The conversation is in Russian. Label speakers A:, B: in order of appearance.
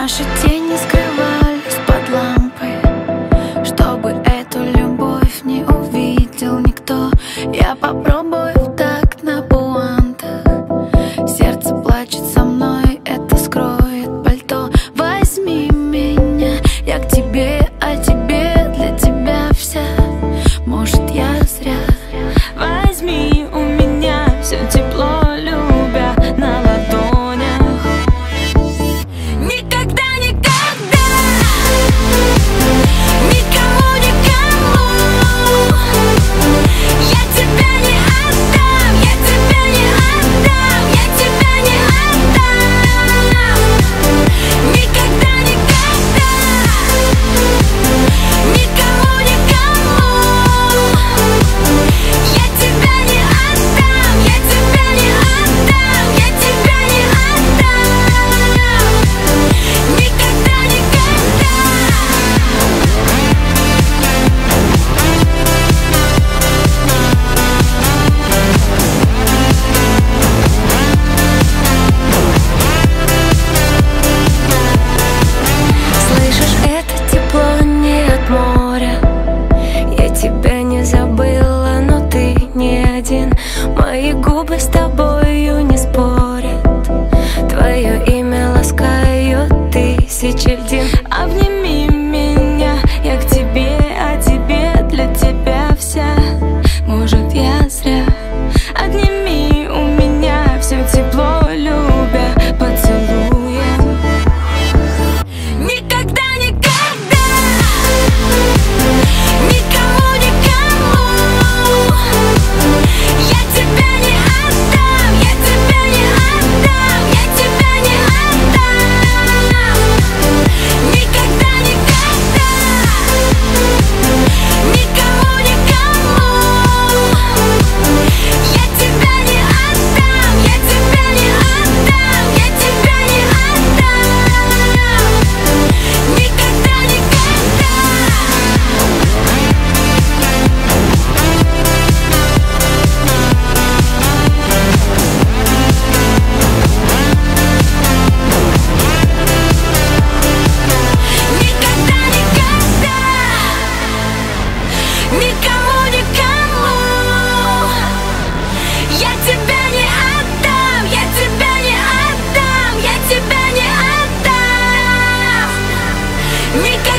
A: Наши тени скрывались под лампой, чтобы эту любовь не увидел никто. Я попробую в такт на пуантах. Сердце плачет со мной, это скроет пальто. Возьми меня, я к тебе, а тебе для тебя вся. Может, я зря. Возьми у меня все тепло, любя на ладонях. Никогда, никогда, никому, никому я тебя не отдам, я тебя не отдам, я тебя не отдам. Никогда, никогда, никому, никому я тебя не отдам, я тебя не отдам, я тебя не отдам. Никогда, никогда. Слышишь, это тепло не от моря. Я тебя не забыла, но ты не один. Мои губы с тобою не спорят. Твое имя ласкают тысячи льдин. Обними меня, я к тебе, а тебе для тебя вся. Может, я зря. Отними у меня все тепло, любя поцелуем. Никогда, никогда, никому, никому я тебя не отдам, я тебя не отдам, я тебя не отдам. Никогда, никогда, никому, никому я тебя не отдам, я тебя не отдам, я тебя не отдам. Никогда, никогда. Никогда, никогда, никому, никому я тебя не отдам, я тебя не отдам, я тебя не отдам. Никогда.